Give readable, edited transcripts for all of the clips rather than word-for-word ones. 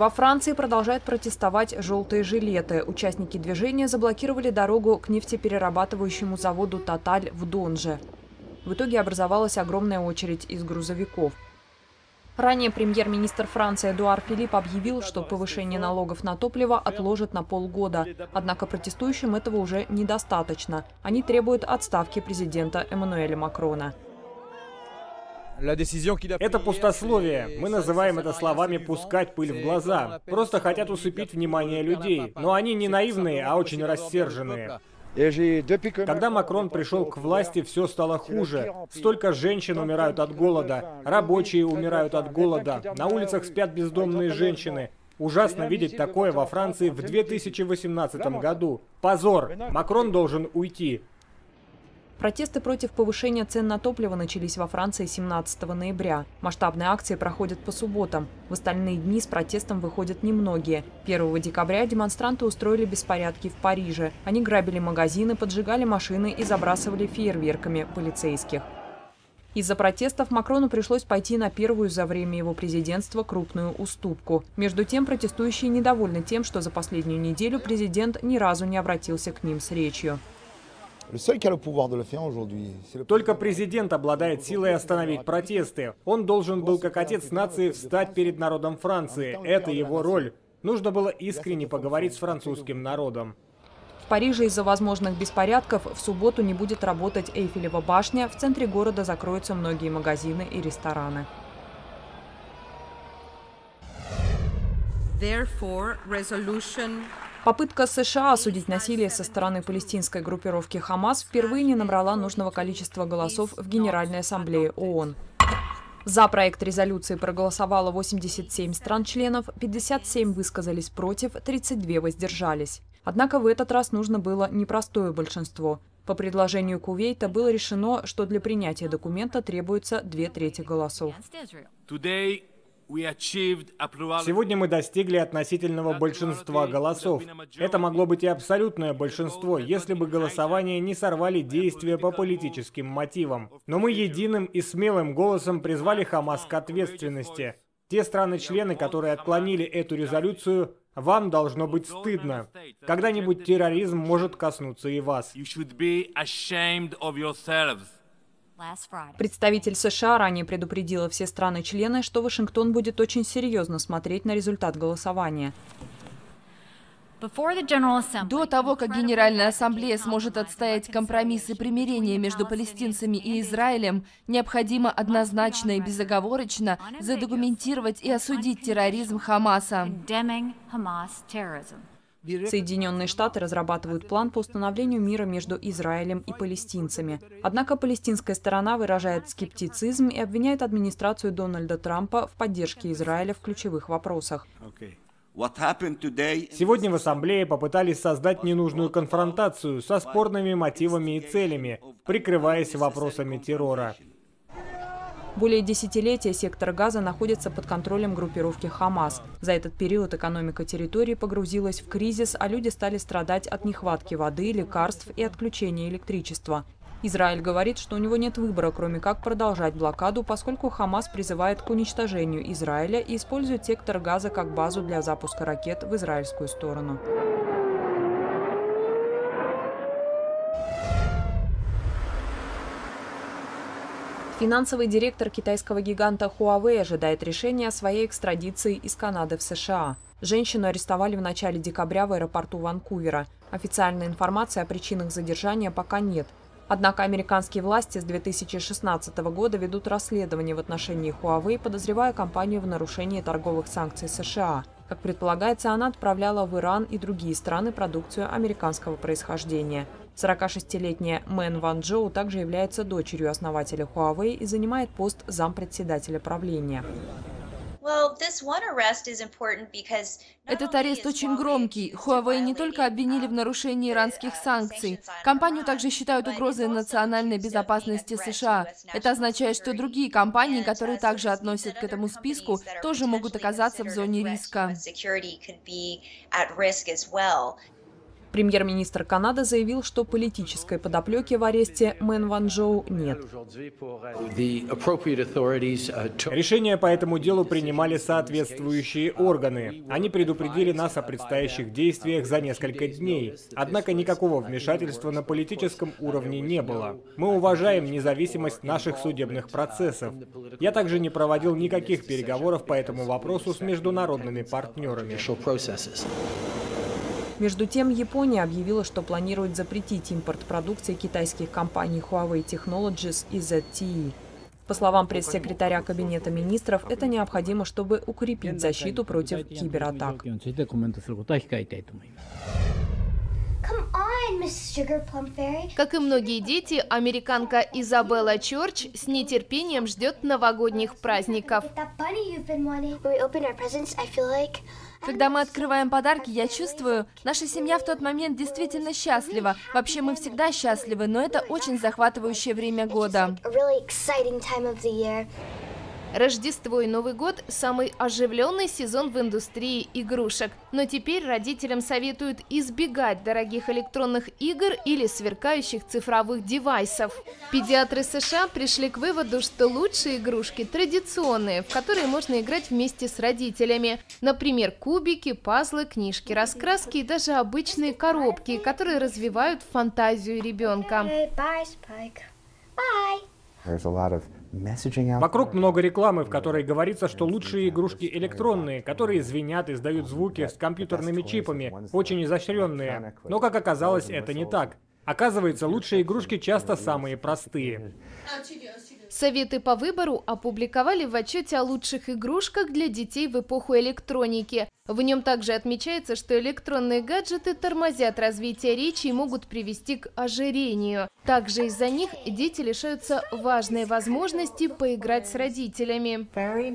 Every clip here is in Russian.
Во Франции продолжают протестовать желтые жилеты. Участники движения заблокировали дорогу к нефтеперерабатывающему заводу «Тоталь» в Донже. В итоге образовалась огромная очередь из грузовиков. Ранее премьер-министр Франции Эдуард Филипп объявил, что повышение налогов на топливо отложат на полгода. Однако протестующим этого уже недостаточно. Они требуют отставки президента Эммануэля Макрона. Это пустословие. Мы называем это словами «пускать пыль в глаза». Просто хотят усыпить внимание людей. Но они не наивные, а очень рассерженные. Когда Макрон пришел к власти, все стало хуже. Столько женщин умирают от голода, рабочие умирают от голода, на улицах спят бездомные женщины. Ужасно видеть такое во Франции в 2018 году. Позор! Макрон должен уйти. Протесты против повышения цен на топливо начались во Франции 17 ноября. Масштабные акции проходят по субботам. В остальные дни с протестом выходят немногие. 1 декабря демонстранты устроили беспорядки в Париже. Они грабили магазины, поджигали машины и забрасывали фейерверками полицейских. Из-за протестов Макрону пришлось пойти на первую за время его президентства крупную уступку. Между тем, протестующие недовольны тем, что за последнюю неделю президент ни разу не обратился к ним с речью. Только президент обладает силой остановить протесты. Он должен был, как отец нации, встать перед народом Франции. Это его роль. Нужно было искренне поговорить с французским народом. В Париже из-за возможных беспорядков в субботу не будет работать Эйфелева башня. В центре города закроются многие магазины и рестораны. Попытка США осудить насилие со стороны палестинской группировки «Хамас» впервые не набрала нужного количества голосов в Генеральной ассамблее ООН. За проект резолюции проголосовало 87 стран-членов, 57 высказались против, 32 воздержались. Однако в этот раз нужно было непростое большинство. По предложению Кувейта было решено, что для принятия документа требуется 2/3 голосов. Сегодня мы достигли относительного большинства голосов. Это могло быть и абсолютное большинство, если бы голосование не сорвали действия по политическим мотивам. Но мы единым и смелым голосом призвали Хамас к ответственности. Те страны-члены, которые отклонили эту резолюцию, вам должно быть стыдно. Когда-нибудь терроризм может коснуться и вас. Представитель США ранее предупредила все страны-члены, что Вашингтон будет очень серьезно смотреть на результат голосования. До того, как Генеральная ассамблея сможет отстоять компромисс и примирение между палестинцами и Израилем, необходимо однозначно и безоговорочно задокументировать и осудить терроризм Хамаса. Соединенные Штаты разрабатывают план по установлению мира между Израилем и палестинцами. Однако палестинская сторона выражает скептицизм и обвиняет администрацию Дональда Трампа в поддержке Израиля в ключевых вопросах. Сегодня в Ассамблее попытались создать ненужную конфронтацию со спорными мотивами и целями, прикрываясь вопросами террора. Более десятилетия сектор Газа находится под контролем группировки «Хамас». За этот период экономика территории погрузилась в кризис, а люди стали страдать от нехватки воды, лекарств и отключения электричества. Израиль говорит, что у него нет выбора, кроме как продолжать блокаду, поскольку «Хамас» призывает к уничтожению Израиля и использует сектор Газа как базу для запуска ракет в израильскую сторону. Финансовый директор китайского гиганта Huawei ожидает решения о своей экстрадиции из Канады в США. Женщину арестовали в начале декабря в аэропорту Ванкувера. Официальной информации о причинах задержания пока нет. Однако американские власти с 2016 года ведут расследование в отношении Huawei, подозревая компанию в нарушении торговых санкций США. Как предполагается, она отправляла в Иран и другие страны продукцию американского происхождения. 46-летняя Мэн Ван Джоу также является дочерью основателя Huawei и занимает пост зампредседателя правления. Этот арест очень громкий. Huawei не только обвинили в нарушении иранских санкций. Компанию также считают угрозой национальной безопасности США. Это означает, что другие компании, которые также относят к этому списку, тоже могут оказаться в зоне риска. Премьер-министр Канады заявил, что политической подоплеки в аресте Мэн Ванчжоу нет. Решения по этому делу принимали соответствующие органы. Они предупредили нас о предстоящих действиях за несколько дней. Однако никакого вмешательства на политическом уровне не было. Мы уважаем независимость наших судебных процессов. Я также не проводил никаких переговоров по этому вопросу с международными партнерами. Между тем, Япония объявила, что планирует запретить импорт продукции китайских компаний Huawei Technologies и ZTE. По словам пресс-секретаря Кабинета министров, это необходимо, чтобы укрепить защиту против кибератак. Как и многие дети, американка Изабелла Чорч с нетерпением ждет новогодних праздников. Когда мы открываем подарки, я чувствую, наша семья в тот момент действительно счастлива. Вообще мы всегда счастливы, но это очень захватывающее время года. Рождество и Новый год – самый оживленный сезон в индустрии игрушек. Но теперь родителям советуют избегать дорогих электронных игр или сверкающих цифровых девайсов. Педиатры США пришли к выводу, что лучшие игрушки традиционные, в которые можно играть вместе с родителями. Например, кубики, пазлы, книжки-раскраски и даже обычные коробки, которые развивают фантазию ребенка. Вокруг много рекламы, в которой говорится, что лучшие игрушки электронные, которые звенят и издают звуки с компьютерными чипами, очень изощренные. Но, как оказалось, это не так. Оказывается, лучшие игрушки часто самые простые. Советы по выбору опубликовали в отчете о лучших игрушках для детей в эпоху электроники. В нем также отмечается, что электронные гаджеты тормозят развитие речи и могут привести к ожирению. Также из-за них дети лишаются важной возможности поиграть с родителями.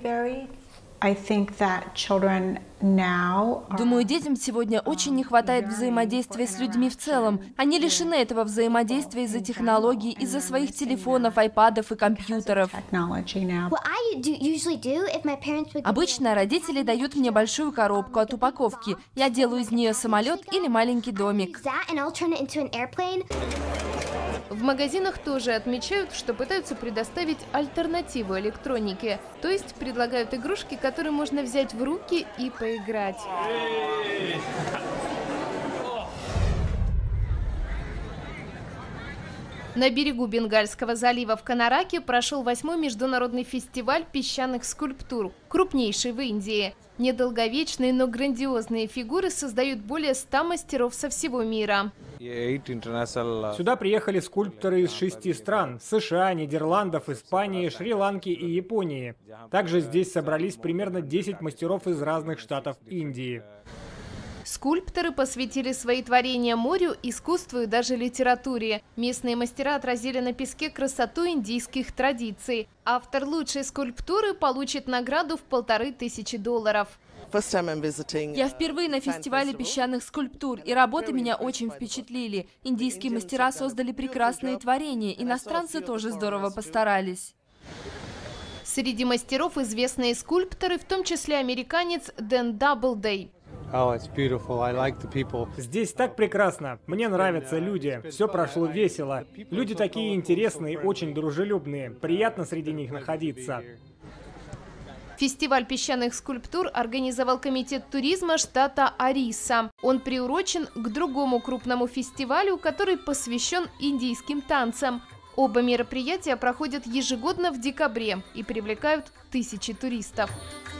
Думаю, детям сегодня очень не хватает взаимодействия с людьми в целом. Они лишены этого взаимодействия из-за технологий, из-за своих телефонов, айпадов и компьютеров. Обычно родители дают мне большую коробку от упаковки. Я делаю из нее самолет или маленький домик. В магазинах тоже отмечают, что пытаются предоставить альтернативу электронике. То есть предлагают игрушки, которые можно взять в руки и поиграть. На берегу Бенгальского залива в Канараке прошел 8-й международный фестиваль песчаных скульптур, крупнейший в Индии. Недолговечные, но грандиозные фигуры создают более 100 мастеров со всего мира. Сюда приехали скульпторы из 6 стран – США, Нидерландов, Испании, Шри-Ланки и Японии. Также здесь собрались примерно 10 мастеров из разных штатов Индии. Скульпторы посвятили свои творения морю, искусству и даже литературе. Местные мастера отразили на песке красоту индийских традиций. Автор лучшей скульптуры получит награду в $1500. Я впервые на фестивале песчаных скульптур, и работы меня очень впечатлили. Индийские мастера создали прекрасные творения, иностранцы тоже здорово постарались. Среди мастеров известные скульпторы, в том числе американец Дэн Даблдей. Здесь так прекрасно. Мне нравятся люди. Все прошло весело. Люди такие интересные, очень дружелюбные. Приятно среди них находиться. Фестиваль песчаных скульптур организовал комитет туризма штата Ориса. Он приурочен к другому крупному фестивалю, который посвящен индийским танцам. Оба мероприятия проходят ежегодно в декабре и привлекают тысячи туристов.